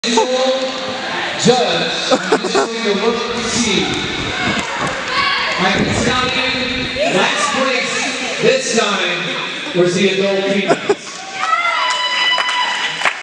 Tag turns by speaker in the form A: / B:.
A: Judge, I'm just going to look to see. My stallion, last place, this time was the adult female.